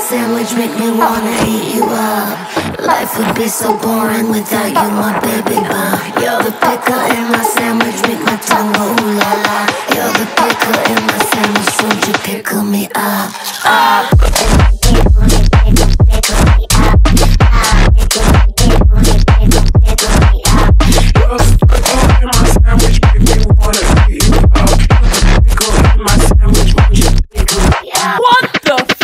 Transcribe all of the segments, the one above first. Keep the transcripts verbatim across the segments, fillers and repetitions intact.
sandwich make me wanna eat you up. Life would be so boring without you, my baby bun. You're the pickle in my sandwich, make my tongue go ooh la la. You're the pickle in my sandwich, won't you pickle me up, up? Pickle me, pickle, pickle me up, up. Pickle me, pickle me, pickle, pickle me up. You're the pickle in my sandwich, make me wanna eat you up. Pickle in my sandwich, won't you pickle me up? What the f?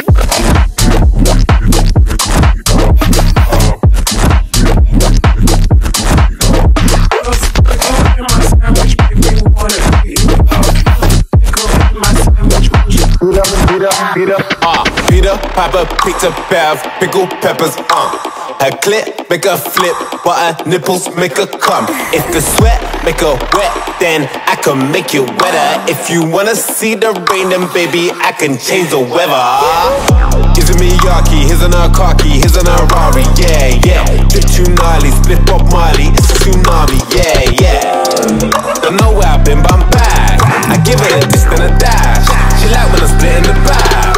Peter, uh, Peter Piper picked a pair of pickled peppers, uh. Her clit make her flip, but her nipples make her come. If the sweat make her wet, then I can make you wetter. If you wanna see the rain, then baby, I can change the weather. Here's a Miyake, here's an Akaki, here's an Ferrari, yeah, yeah. Drip too gnarly, split Bob Marley, it's a tsunami, yeah, yeah. Don't know where I've been, but I'm back. I give it a twist and a dash. She like when I split in the back.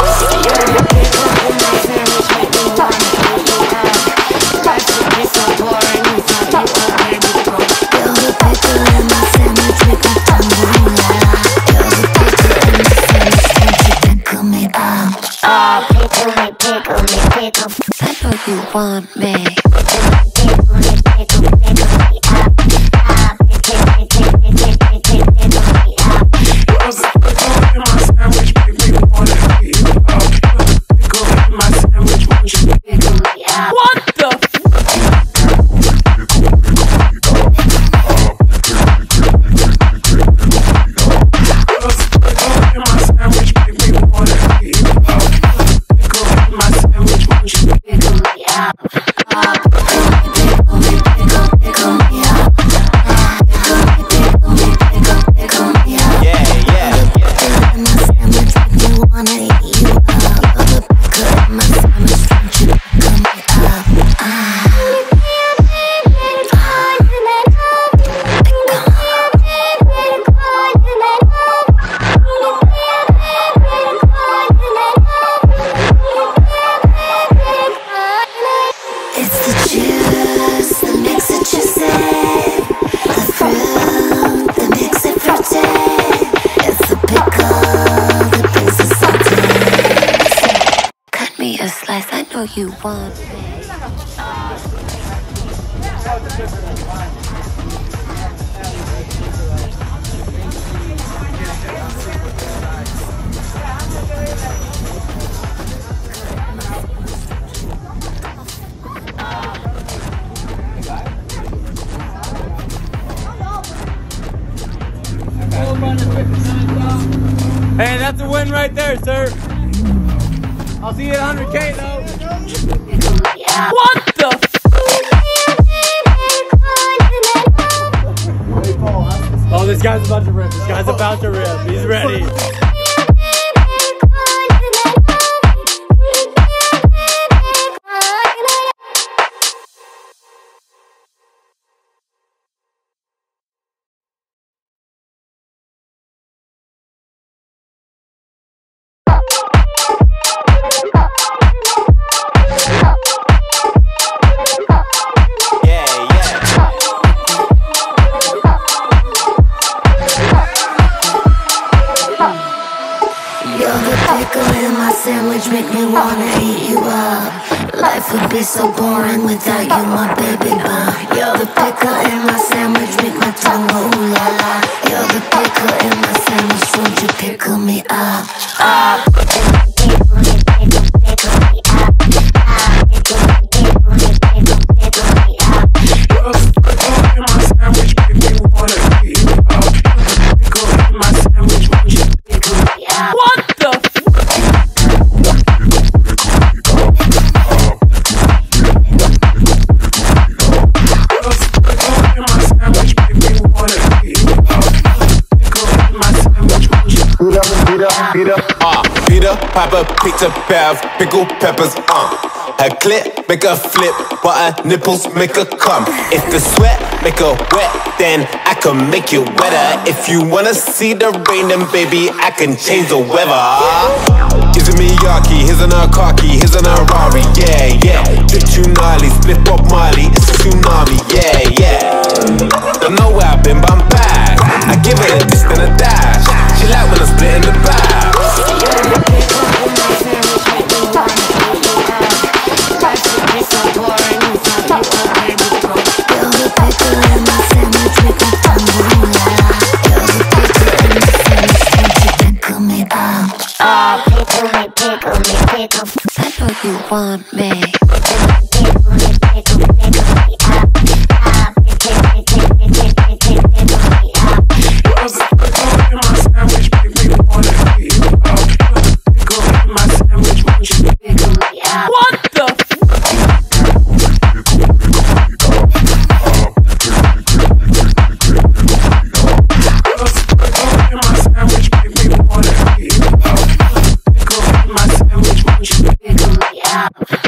I know you want me. You want me. Hey, that's a win right there, sir. I'll see you at one hundred K though. What the f? Oh, this guy's about to rip. This guy's about to rip. He's ready. Sandwich make me wanna eat you up. Life would be so boring without you, my baby bun. You're the pickle in my sandwich, make my tongue go ooh la la. You're the pickle in my sandwich, won't you pickle me up, up? Pickle me, pickle, pickle me up, up. Pickle me, pickle me, pickle, pickle me up. You're the pickle in my sandwich, make me wanna eat you up. Pickle in my sandwich, won't you pickle me up? What the f? Peter, uh, Peter Piper picked a pair of pickled peppers, uh. Her clit make her flip, but her nipples make her come. If the sweat make her wet, then I can make you wetter. If you wanna see the rain, then baby, I can change the weather. Is it Miyake, here's an Akaki, here's an Rari, yeah, yeah. Drip too gnarly, split Bob Marley, it's a tsunami, yeah, yeah. Don't know where I've been, but I'm back. I give it a dish, then a dash. She like when I'm splitting the bag. Oh, pickle me, pickle me, pickle. I know you want me. Pickle me, pickle, pickle me up, up. Pickle me, pickle me, pickle me, pickle me up. Cause the pickle in my sandwich make me wanna eat you up. Pickle in my sandwich, won't you Pickle me up. What the? Cause the pickle in my sandwich make me wanna eat you up. Pickle in my sandwich, won't you Pickle me up.